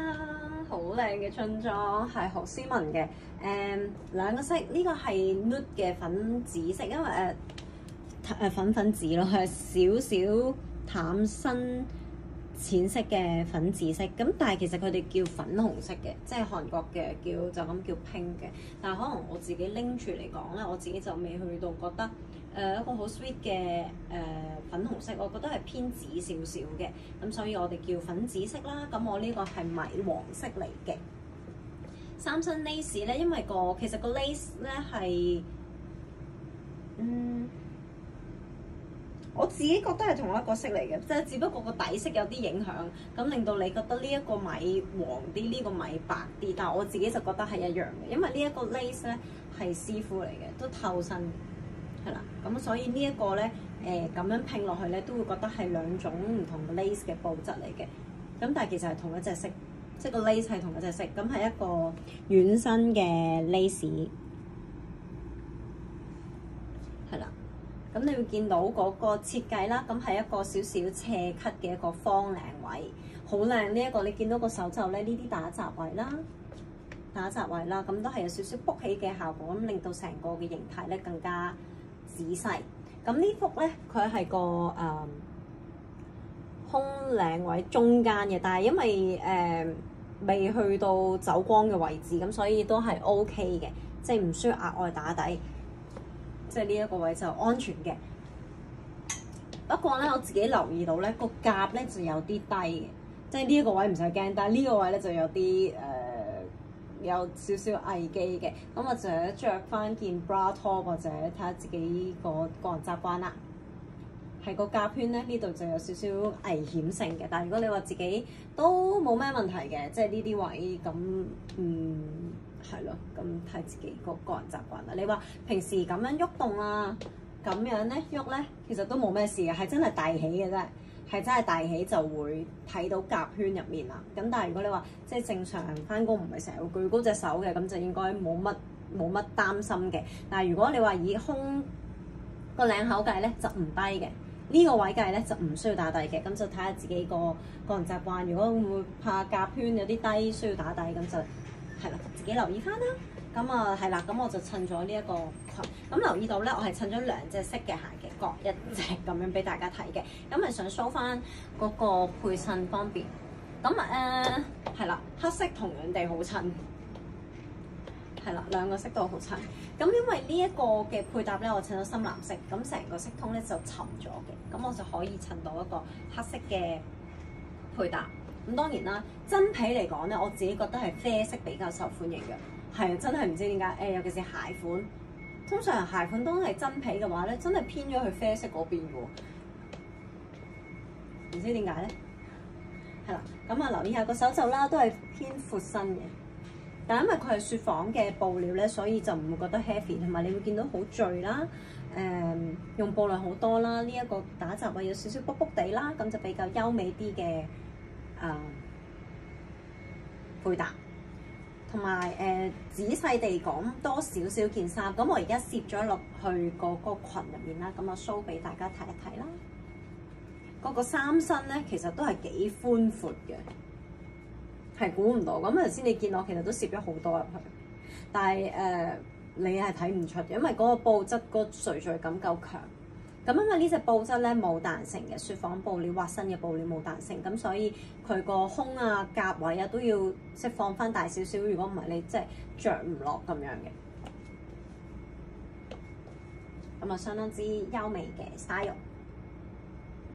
好靚嘅春裝，係好斯文嘅。兩個色，呢個係 nude 嘅粉紫色，因為粉紫咯，係少少淡深淺色嘅粉紫色。咁但係其實佢哋叫粉紅色嘅，即係韓國嘅就咁叫 pink 嘅。但係可能我自己拎住嚟講咧，我自己就未去到覺得。一個好 sweet 嘅粉紅色，我覺得係偏紫少少嘅，咁所以我哋叫粉紫色啦。咁我呢個係米黃色嚟嘅。三身 lace 咧，因為其實個 lace 咧係，我自己覺得係同一個色嚟嘅，即係只不過個底色有啲影響，咁令到你覺得呢一個米黃啲，呢個米白啲。但係我自己就覺得係一樣嘅，因為呢一個 lace 咧係絲膚嚟嘅，都透身。係啦，咁所以呢一個咧，咁樣拼落去咧，都會覺得係兩種唔同嘅 lace 嘅布質嚟嘅。咁但係其實係同一隻色，即係個 lace 係同一隻色。咁係一個軟身嘅 lace， 係啦。咁你會見到嗰個設計啦，咁係一個少少斜 cut 嘅一個方領位，好靚。呢一個你見到個手袖咧，呢啲打褶位啦。打褶位啦，咁都係有少少卜起嘅效果，咁令到成個嘅形態咧更加仔細。咁呢幅咧，佢係個胸領位中間嘅，但係因為未去到走光嘅位置，咁所以都係 OK 嘅，即係唔需要額外打底，即係呢一個位就安全嘅。不過咧，我自己留意到咧，個夾咧就有啲低嘅，即係呢一個位唔使驚，但係呢個位咧就有啲有少少危機嘅，咁或者着翻件 bra top 或者睇下自己個人習慣啦。係個夾圈咧，呢度就有少少危險性嘅，但係如果你話自己都冇咩問題嘅，即係呢啲位咁，係咯，咁睇自己個人習慣啦。你話平時咁樣喐動啊，咁樣咧喐咧，其實都冇咩事嘅，係真係大起嘅啫。係真係大起就會睇到夾圈入面啦。咁但係如果你話即係正常翻工唔係成日會舉高隻手嘅，咁就應該冇乜擔心嘅。但係如果你話以胸個領口計咧，就唔低嘅。呢個位計咧就唔需要打底嘅。咁就睇下自己個人習慣。如果會怕夾圈有啲低需要打底，咁就係啦，自己留意翻啦。咁啊係啦，咁我就襯咗呢一個裙。咁留意到咧，我係襯咗兩隻色嘅鞋嘅，各一隻咁樣俾大家睇嘅。咁係想 show 翻嗰個配襯方便。咁係啦，黑色同樣地好襯，係啦，兩個色都好襯。咁因為呢一個嘅配搭咧，我襯咗深藍色，咁成個色通咧就沉咗嘅，咁我就可以襯到一個黑色嘅配搭。咁當然啦，真皮嚟講咧，我自己覺得係啡色比較受歡迎嘅。係啊，真係唔知點解尤其是鞋款，通常鞋款都係真皮嘅話咧，真係偏咗去啡色嗰邊嘅喎，唔知點解咧？係啦，咁啊留意下個手袖啦，都係偏闊身嘅，但因為佢係雪紡嘅布料咧，所以就唔會覺得 heavy， 同埋你會見到好聚啦，用布量好多啦，呢一個打褶位有少少卜卜地啦，咁就比較優美啲嘅配搭。同埋仔細地講多少少件衫，咁我而家攝咗落去嗰個裙入面啦，咁我 show 俾大家睇一睇啦。嗰個衫身咧，其實都係幾寬闊嘅，係估唔到。咁頭先你見我其實都攝咗好多入去，但係你係睇唔出，因為嗰個布質個垂墜感夠強。咁因為呢隻布質咧冇彈性嘅，雪紡布料滑身嘅布料冇彈性，咁所以佢個胸啊、夾位啊都要即係放翻大少少，如果唔係你即係着唔落咁樣嘅。咁啊，相當之優美嘅 style。